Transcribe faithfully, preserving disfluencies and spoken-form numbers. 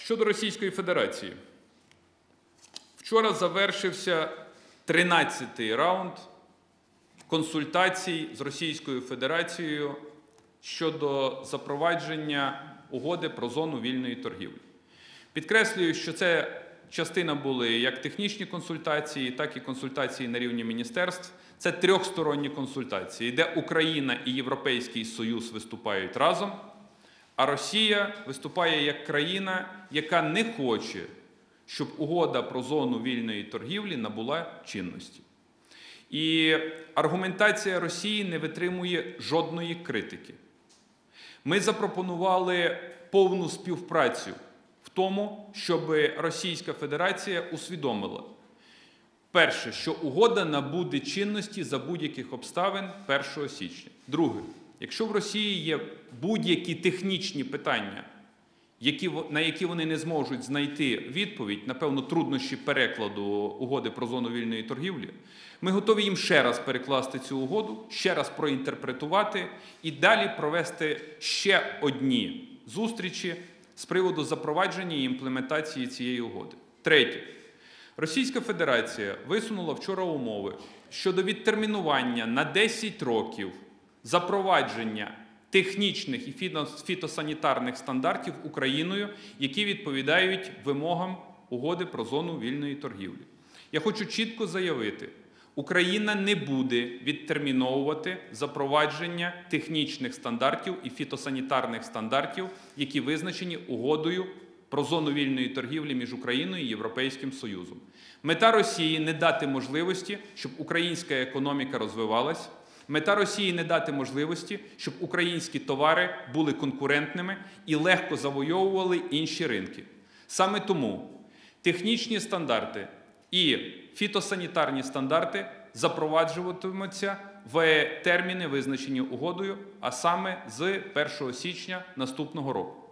Щодо Російської Федерації. Вчора завершився тринадцятий раунд консультацій з Російською Федерацією щодо запровадження угоди про зону вільної торгівлі. Підкреслюю, що це частина були як технічні консультації, так і консультації на рівні міністерств. Це трьохсторонні консультації, де Україна і Європейський Союз виступають разом, а Росія виступає як країна, яка не хоче, щоб угода про зону вільної торгівлі набула чинності. І аргументація Росії не витримує жодної критики. Ми запропонували повну співпрацю в тому, щоб Російська Федерація усвідомила, перше, що угода набуде чинності за будь-яких обставин першого січня. Друге, якщо в Росії є будь-які технічні питання, які, на які вони не зможуть знайти відповідь, напевно, труднощі перекладу угоди про зону вільної торгівлі, ми готові їм ще раз перекласти цю угоду, ще раз проінтерпретувати і далі провести ще одні зустрічі з приводу запровадження і імплементації цієї угоди. Третє. Російська Федерація висунула вчора умови щодо відтермінування на десять років запровадження технічних і фітосанітарних стандартів Україною, які відповідають вимогам угоди про зону вільної торгівлі. Я хочу чітко заявити, Україна не буде відтерміновувати запровадження технічних стандартів і фітосанітарних стандартів, які визначені угодою про зону вільної торгівлі між Україною і Європейським Союзом. Мета Росії – не дати можливості, щоб українська економіка розвивалась. Мета Росії – не дати можливості, щоб українські товари були конкурентними і легко завойовували інші ринки. Саме тому технічні стандарти і фітосанітарні стандарти запроваджуватимуться в терміни, визначені угодою, а саме з першого січня наступного року.